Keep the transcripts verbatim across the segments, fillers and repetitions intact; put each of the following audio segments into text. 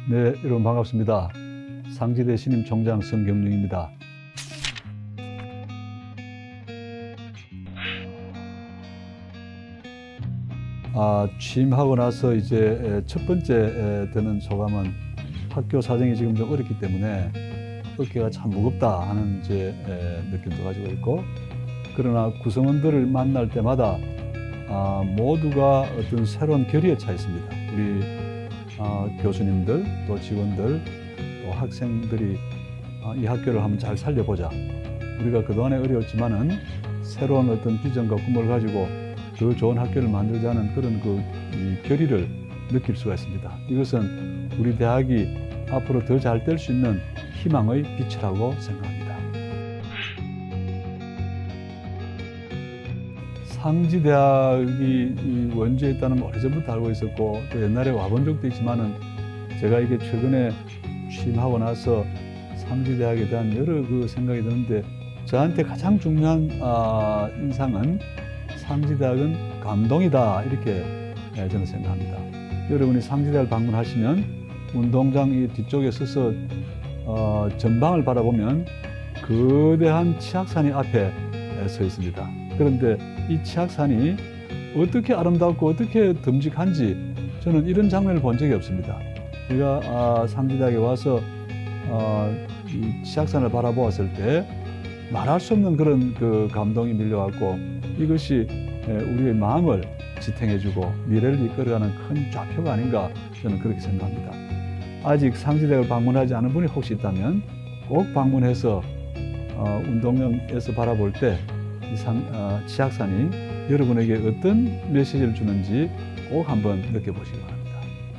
네, 여러분 반갑습니다. 상지대 신임 총장 성경룡입니다. 아, 취임하고 나서 이제 첫 번째 드는 소감은 학교 사정이 지금 좀 어렵기 때문에 어깨가 참 무겁다 하는 이제 느낌도 가지고 있고, 그러나 구성원들을 만날 때마다 아, 모두가 어떤 새로운 결의에 차 있습니다. 우리 아, 교수님들, 또 직원들, 또 학생들이 아, 이 학교를 한번 잘 살려보자. 우리가 그동안에 어려웠지만은 새로운 어떤 비전과 꿈을 가지고 더 좋은 학교를 만들자는 그런 그 이 결의를 느낄 수가 있습니다. 이것은 우리 대학이 앞으로 더 잘 될 수 있는 희망의 빛이라고 생각합니다. 상지대학이 원주에 있다는 걸 오래전부터 알고 있었고, 또 옛날에 와본 적도 있지만은 제가 이게 최근에 취임하고 나서 상지대학에 대한 여러 그 생각이 드는데, 저한테 가장 중요한 아, 인상은 상지대학은 감동이다, 이렇게 저는 생각합니다. 여러분이 상지대학을 방문하시면 운동장 이 뒤쪽에 서서 어, 전방을 바라보면 거대한 치악산이 앞에 서 있습니다. 그런데 이 치악산이 어떻게 아름답고 어떻게 듬직한지 저는 이런 장면을 본 적이 없습니다. 제가 아, 상지대학에 와서 어, 이 치악산을 바라보았을 때 말할 수 없는 그런 그 감동이 밀려왔고, 이것이 우리의 마음을 지탱해주고 미래를 이끌어가는 큰 좌표가 아닌가, 저는 그렇게 생각합니다. 아직 상지대학을 방문하지 않은 분이 혹시 있다면 꼭 방문해서 어, 운동장에서 바라볼 때 이 어, 치악산이 여러분에게 어떤 메시지를 주는지 꼭 한번 느껴보시기 바랍니다.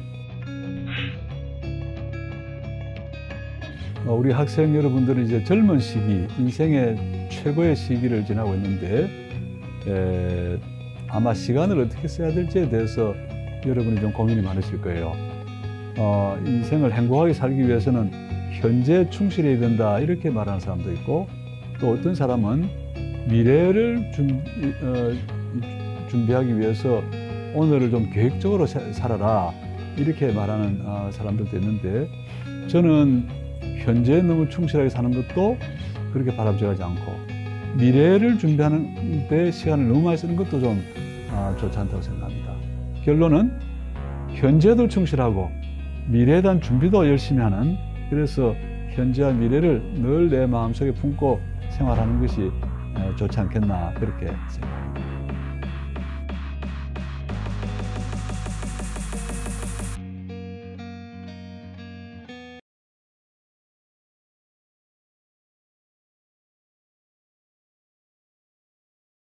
어, 우리 학생 여러분들은 이제 젊은 시기, 인생의 최고의 시기를 지나고 있는데 에, 아마 시간을 어떻게 써야 될지에 대해서 여러분이 좀 고민이 많으실 거예요. 어, 인생을 행복하게 살기 위해서는 현재에 충실해야 된다, 이렇게 말하는 사람도 있고, 또 어떤 사람은 미래를 준, 어, 준비하기 위해서 오늘을 좀 계획적으로 사, 살아라, 이렇게 말하는 어, 사람들도 있는데, 저는 현재에 너무 충실하게 사는 것도 그렇게 바람직하지 않고, 미래를 준비하는 데 시간을 너무 많이 쓰는 것도 좀 아, 좋지 않다고 생각합니다. 결론은 현재도 충실하고 미래에 대한 준비도 열심히 하는, 그래서 현재와 미래를 늘 내 마음속에 품고 생활하는 것이 좋지 않겠나, 그렇게 생각합니다.